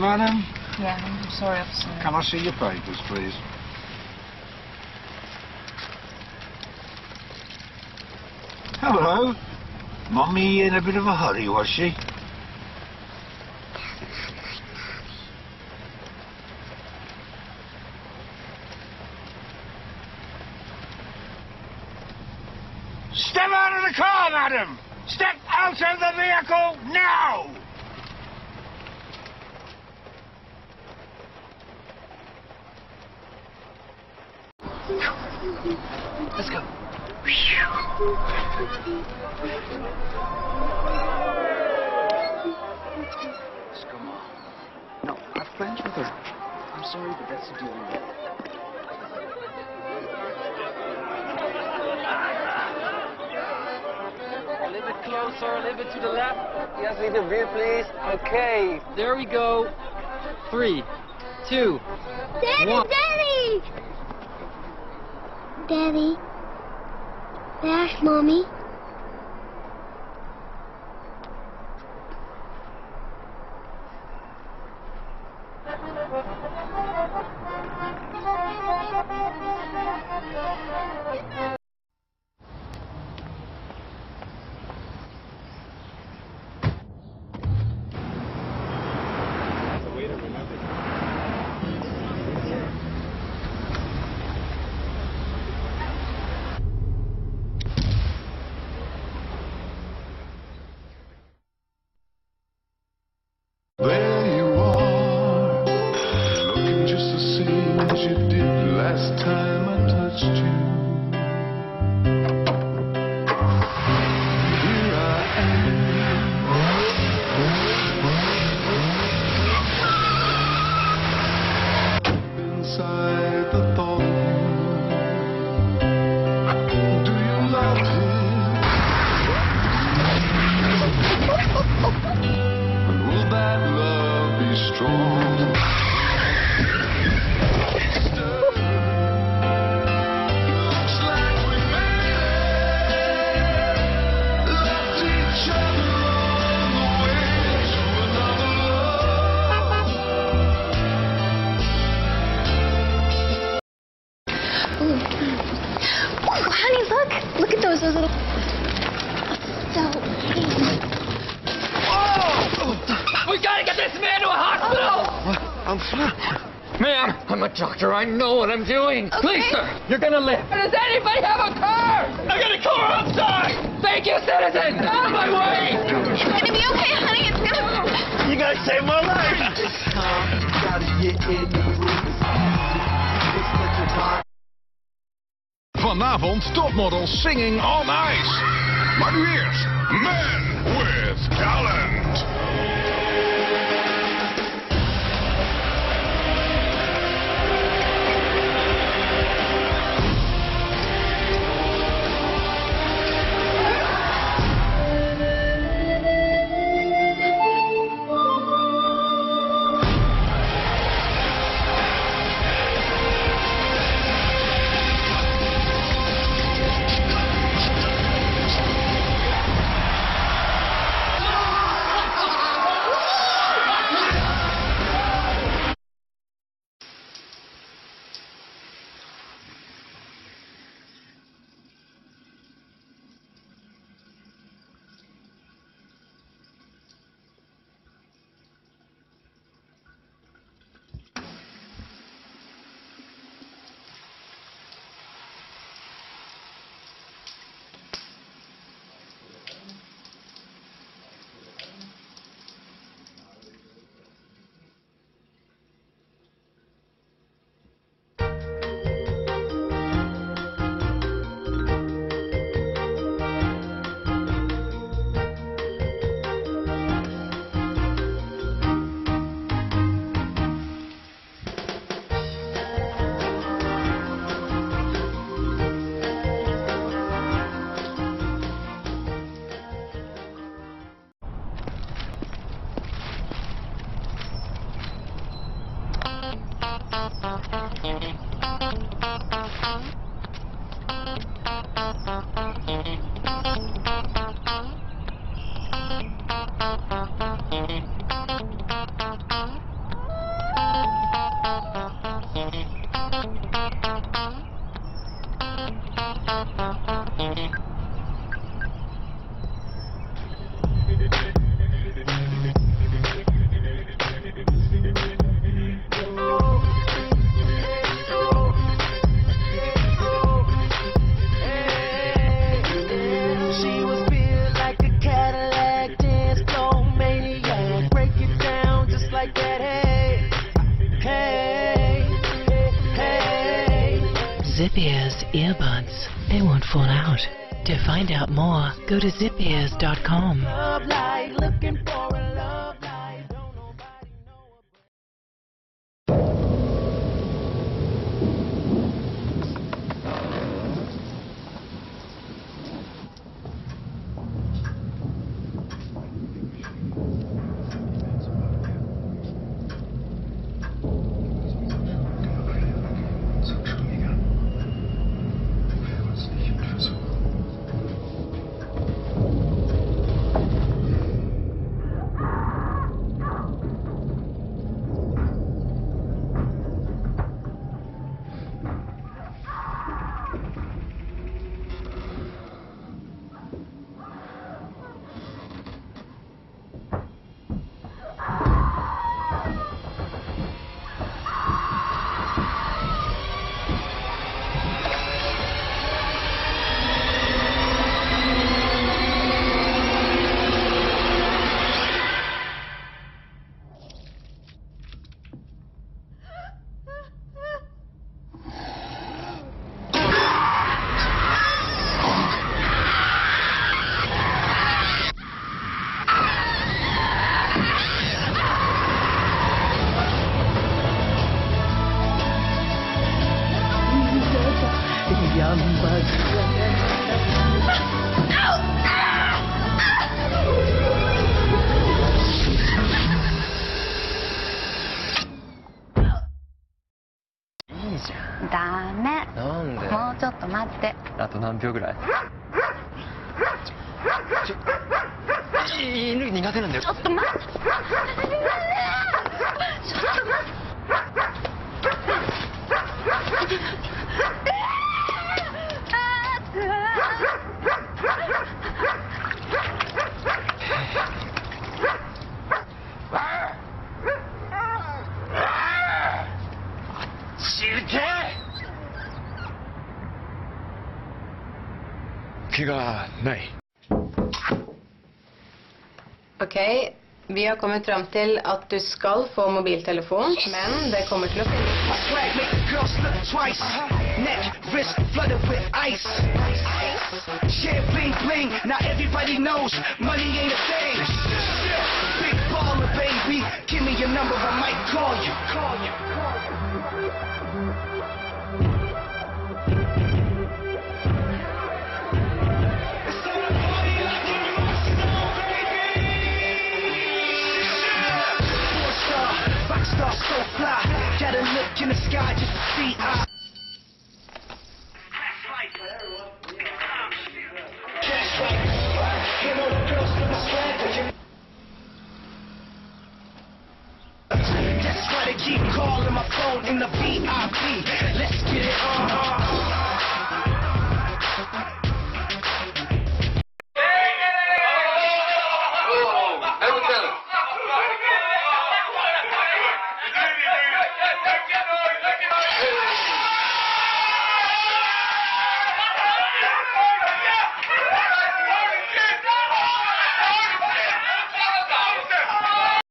madam? Yeah, I'm sorry, officer. Can I see your papers, please? Hello. Mummy in a bit of a hurry, was she? Step out of the car, madam! Step out of the vehicle now! Let's go. Come on. No, I'm friends with her. I'm sorry, but that's the deal we made. A little bit closer, a little bit to the left. Yes, need a beer, please. Okay, there we go. 3, 2, Daddy, 1. Daddy! Daddy, there's Mommy. There you are, looking just the same as you did last time I touched you. Here I am, inside the thought of you. Do you love me? And will that love be strong? Looks like we made it. Loved each other on the way to another Ooh, honey, look! Look at those little... So... We gotta get this man to a hospital! I'm fine. Ma'am, I'm a doctor. I know what I'm doing. Okay. Please, sir, you're gonna live. Does anybody have a car? I got a car outside! Thank you, citizen! Out of my way! It's gonna be okay, honey. It's gonna... You guys saved my life. Vanavond topmodels singing on ice. Maar nu eerst Men with Talent. She was built like a Cadillac dance floor maniac. Break it down just like that. Hey, hey, hey. Zip-Ears earbuds. They won't fall out. To find out more, go to zipears.com. Love light, looking for a love light. Don't nobody know ダメ。 なんで？ もうちょっと待って。 あと何秒ぐらい？犬苦手なんだよ。 ちょっと待って。ちょっと待って。 怪我ない。 Ok, vi har kommet frem til at du skal få mobiltelefon, men det kommer til å finnes. Swag make the girls look twice. Neck, wrist flooded with ice. Champagne bling, now everybody knows money ain't a thing. Big baller, baby. Give me your number, I might call you. Rockstar so fly, got a look in the sky just to see I. That's why they keep calling my phone in the VIP. Let's get it on.